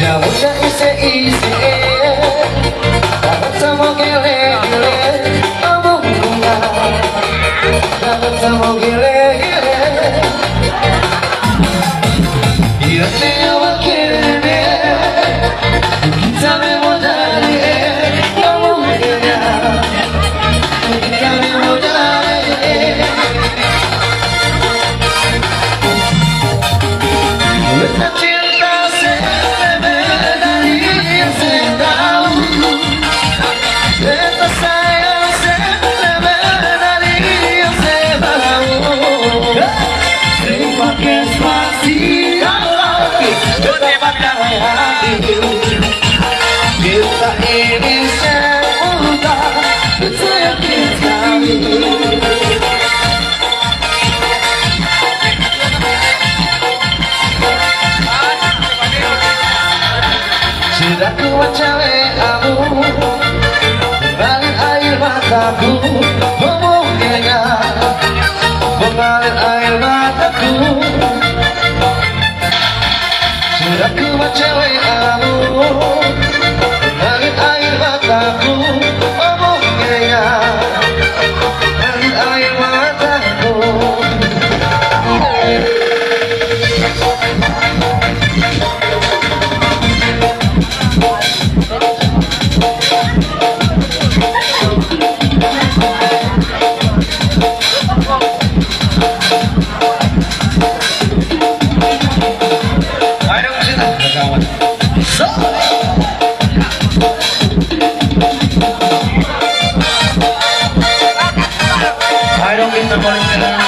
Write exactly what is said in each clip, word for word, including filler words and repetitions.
udah isi-isi dapat sama gile-gile kamu bunga dapat sama gile-gile io te amo quererme quítame modali kamu bunga quítame modali Let's cinta sebenarnya sedang Let's sayang sebenarnya sedang Terima kasih Betapkan hati Kita ini semudah Sayangkan kami Sudah kuat cewek kamu mengalir air mataku ngomongnya mengalir air mataku Sudah kuat cewek kamu mengalir air mataku ngomongnya mengalir air mataku I don't get the money.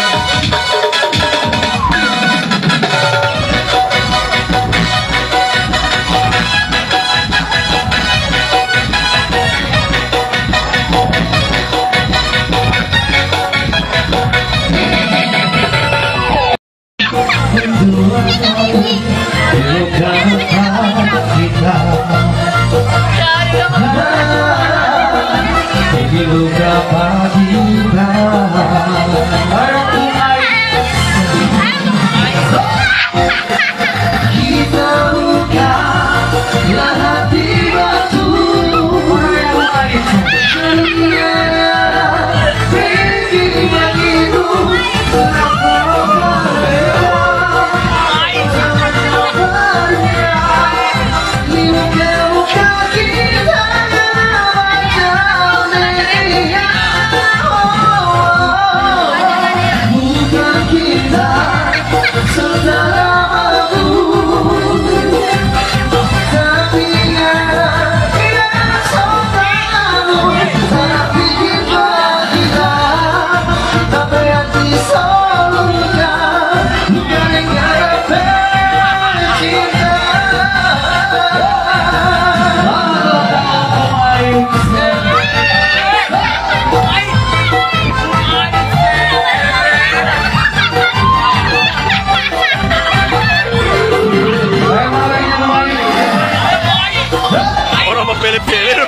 Pele-pele.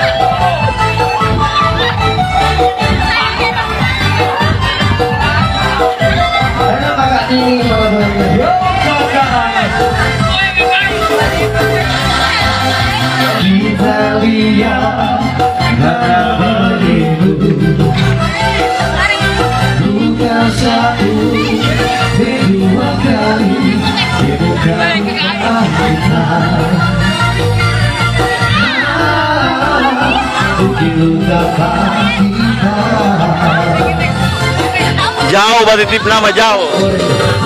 Kita lihat darah beribu bukan satu, dua kali bukan kita. Jauh berarti tip nama jauh.